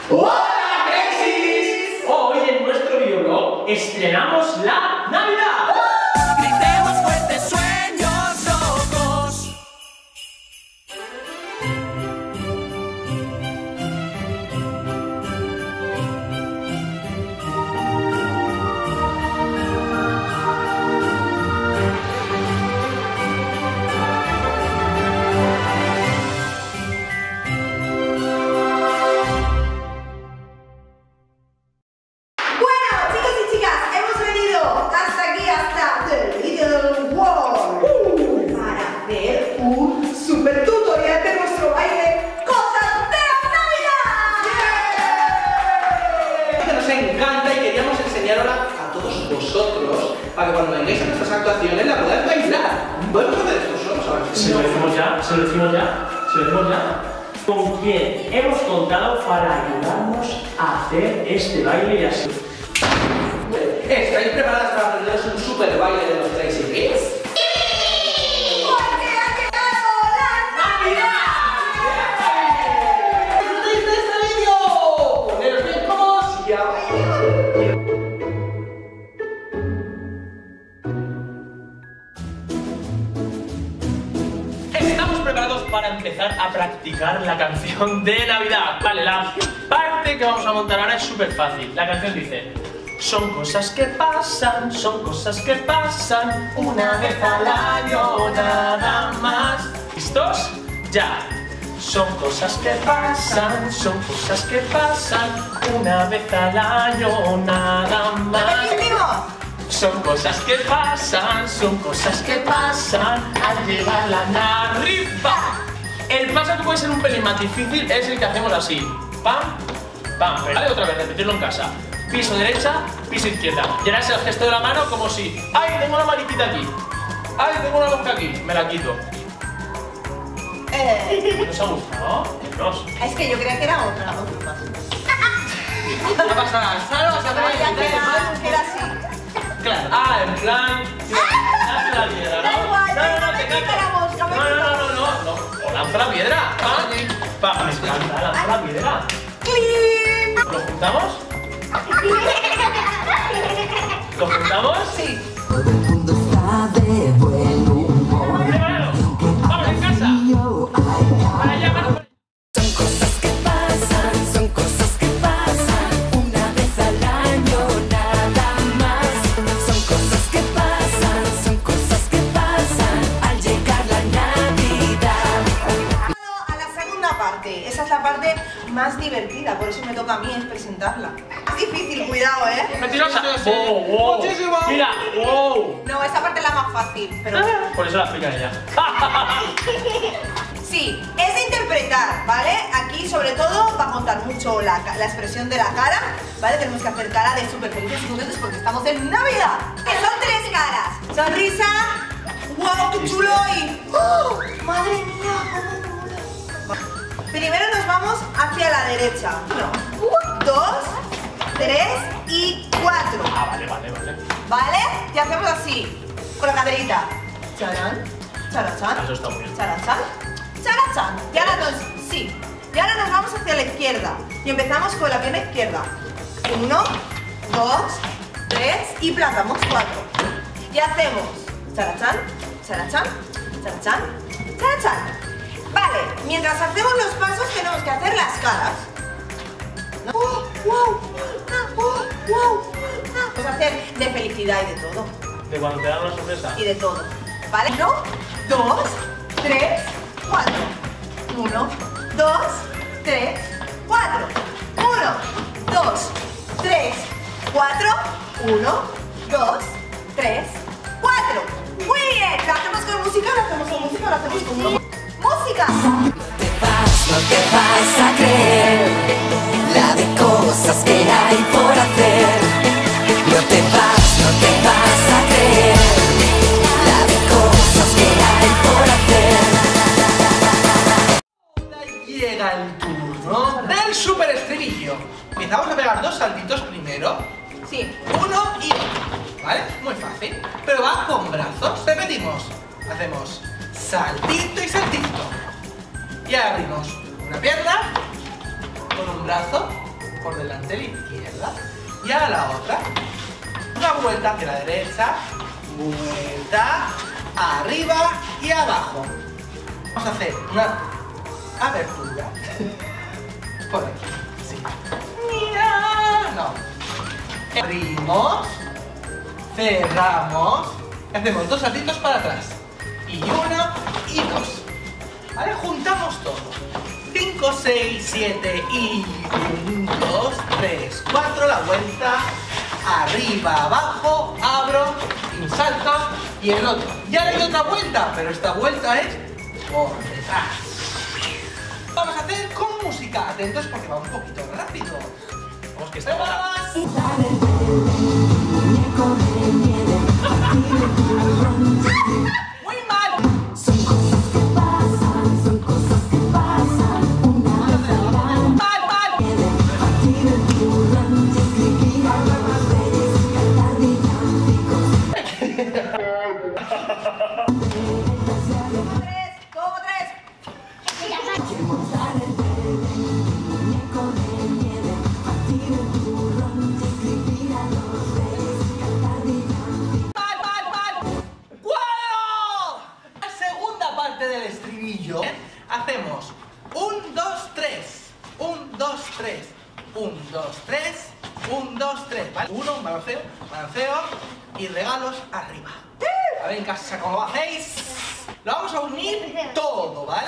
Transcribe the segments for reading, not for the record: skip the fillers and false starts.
¡Hola, Crazies! Hoy en nuestro videoblog estrenamos la Navidad. Gritemos fuertes sueños locos. Para que cuando vengáis a nuestras actuaciones la podáis bailar. ¿Podemos hacer esto solos ahora? Se lo decimos ya. ¿Con quién hemos contado para ayudarnos a hacer este baile y así? ¿Estáis preparadas para aprenderos un super baile de los Crazy Kids? ¡Porque ha llegado la Navidad! ¡Disfrutéis de este vídeo! ¡Poneros bien cómodos y a bailar! Preparados para empezar a practicar la canción de Navidad. Vale, la parte que vamos a montar ahora es súper fácil. La canción dice: son cosas que pasan, una vez al año, nada más. ¿Listos? Ya. Son cosas que pasan, una vez al año, nada más. Son cosas que pasan al llevarla arriba. El paso que puede ser un pelín más difícil es el que hacemos así. Pam, pam. Vale, otra vez, repetirlo en casa. Piso derecha, piso izquierda. Y ahora es el gesto de la mano como si: ¡ay, tengo una mariquita aquí! ¡Ay, tengo una mosca aquí! Me la quito. ¿Nos ha gustado? Nos. Es que yo creía que era otro paso. No pasa nada, salva, Que era así. Claro. Ah, en plan. Lanza la piedra, ¿no? Da igual, No, me quita la mosca, me quita. No. O lanza la piedra. Pam, me encanta, lanza la piedra. ¿Lo juntamos? ¿Lo juntamos? Sí. Todo el mundo está de buen humor. ¡Prepáralo! ¡Vamos en casa! ¡Para allá, mano! Son cosas que pasan, una vez al año, nada más. Son cosas que pasan al llegar la Navidad. A la segunda parte. Esa es la parte más divertida, por eso me toca a mí es presentarla. Es difícil, cuidado, ¿eh? ¡Mentirosa! ¡Wow! Muchísimo. ¡Mira! ¡Wow! No, esta parte es la más fácil, pero... Por eso la explica ella. Sí, es de interpretar, ¿vale? Aquí sobre todo va a contar mucho la expresión de la cara, ¿vale? Tenemos que hacer cara de súper felices y contentos porque estamos en Navidad. Que son 3 caras. Sonrisa, ¡wow, qué chulo! Y... ¡oh, madre mía, cómo mola! Primero nos vamos hacia la derecha. 1, 2, 3 y 4. Ah, vale. ¿Vale? Y hacemos así, con la caderita. Charán, charachán, Eso está muy bien. charachán, charachán. Y ahora y ahora nos vamos hacia la izquierda. Y empezamos con la pierna izquierda. 1, 2, 3 y plantamos 4. Y hacemos charachán, charachán, charachán, charachán. Vale, mientras hacemos los pasos tenemos que hacer las caras. ¡Oh, wow! ¡Oh, wow! Vamos a hacer de felicidad y de todo. De cuando te dan una sorpresa. Y de todo. ¿Vale? 1, 2, 3, 4. 1, 2, 3, 4. 1, 2, 3, 4. 1, 2, 3, 4. Muy bien. ¿Lo hacemos con música? ¿Lo hacemos con música? ¿Lo hacemos con música? ¡Música! No te vas a creer la de cosas que hay por hacer. No te vas a creer la de cosas que hay por hacer. Ahora llega el turno del super estribillo. Empezamos a pegar 2 saltitos primero. Sí. 1 y 2. ¿Vale? Muy fácil. Pero va con brazos. Repetimos. Hacemos saltito y saltito. Y abrimos una pierna con un brazo por delante a la izquierda. Y a la otra. Una vuelta hacia la derecha. Vuelta. Arriba y abajo. Vamos a hacer una abertura. Por aquí. Sí. Mira. No. Abrimos. Cerramos. Y hacemos 2 saltitos para atrás. Y 1 y 2. Vale, juntamos todo. 5, 6, 7 y 1, 2, 3, 4, la vuelta. Arriba, abajo, abro, un salto y el otro. Ya hay otra vuelta, pero esta vuelta es por detrás. Vamos a hacer con música. Atentos porque va un poquito rápido. Vamos que estamos. Muy mal. Hacemos 1, 2, 3, 1, 2, 3, 1, 2, 3, 1, 2, 3, ¿vale? 1, balanceo, balanceo y regalos arriba. A ver en casa cómo lo hacéis. Lo vamos a unir todo, ¿vale?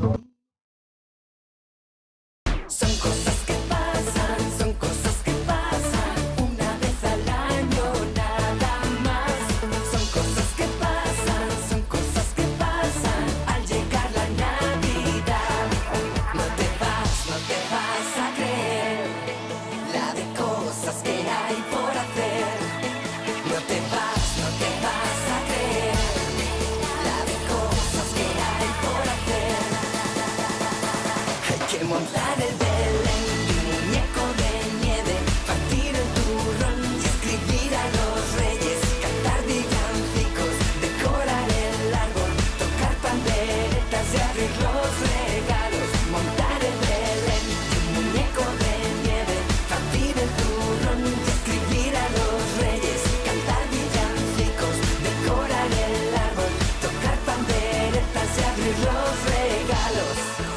Son cosas que pasan, son cosas que pasan una vez al año, nada más. Son cosas que pasan, son cosas que pasan al llegar la Navidad. No te vas a creer la de cosas que hay por hacer. No te vas a creer la de cosas que hay por hacer. Hay que montar el Belén, un muñeco de nieve, partir el turrón y escribir a los reyes, cantar villancicos, decorar el árbol, tocar panderetas y abrir los regalos. Montar el Belén, un muñeco de nieve, partir el turrón y escribir a los reyes, cantar villancicos, decorar el árbol, tocar panderetas y abrir los regalos.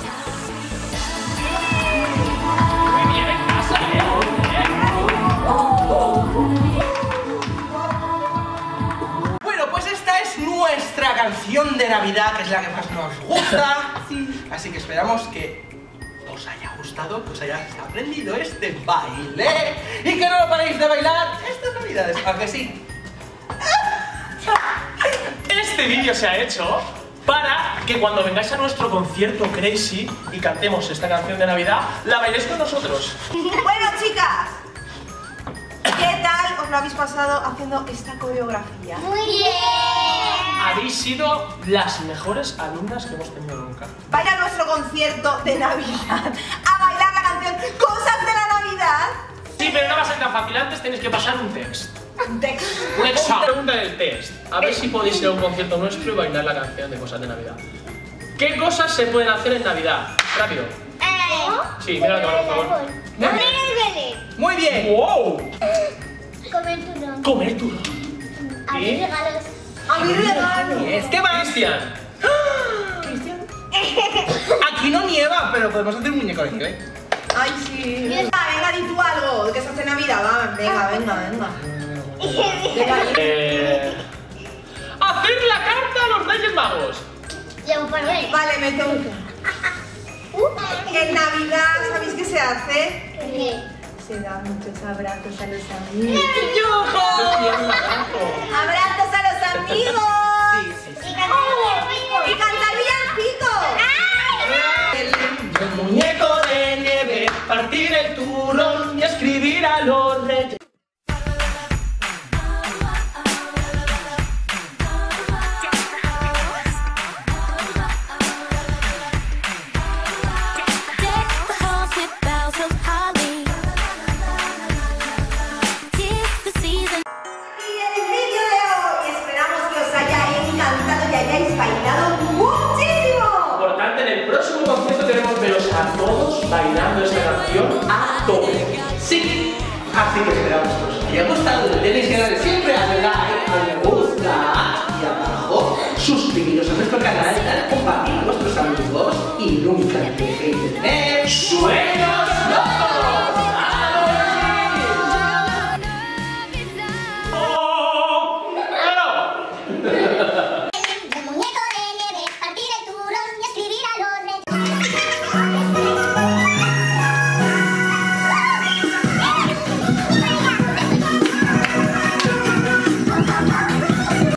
Bueno, pues esta es nuestra canción de Navidad, que es la que más nos gusta. Así que esperamos que os haya gustado, que os hayáis aprendido este baile y que no lo paréis de bailar estas Navidades, ¿a que sí? Este vídeo se ha hecho para que cuando vengáis a nuestro concierto Crazy y cantemos esta canción de Navidad, la bailéis con nosotros. Bueno, chicas, ¿qué tal os lo habéis pasado haciendo esta coreografía? Muy bien. Habéis sido las mejores alumnas que hemos tenido nunca. Vais a nuestro concierto de Navidad a bailar la canción Cosas de la Navidad. Sí, pero no va a ser tan fácil. Antes tenéis que pasar un test. Un texto. Un examen. Pregunta del test. A ver si podéis ir a un concierto nuestro y bailar la canción de Cosas de Navidad. ¿Qué cosas se pueden hacer en Navidad? Rápido. Sí, mira la cámara, por favor. Muy Abrir bien. el Belén. Muy bien. ¡Wow! Comer turrón. Comer turrón. Abrir regalos. A mi regalo. Es que más. Cristian. Aquí no nieva, pero podemos hacer un muñeco de nieve. Ay, sí. Venga, di tú algo. ¿Qué se hace en Navidad? Va, venga. Hacer la carta a los Reyes Magos. Llevo por ver. Vale, me toca. En Navidad, ¿sabéis qué se hace? ¿Qué? Se dan muchos abrazos a los amigos. ¡Yujú! ¡Abrazos a los amigos! Sí. Y cantar villancicos. ¡Y cantar villancicos! El muñeco de nieve, partir el turrón y escribir a los Reyes. Importante, en el próximo concierto queremos veros a todos bailando esta canción a tope. Sí, así que esperamos que os haya gustado. Tenéis que darle siempre al like, al me gusta y abajo suscribiros a nuestro canal, dale a compartir a vuestros amigos y nunca dejéis de tener suerte.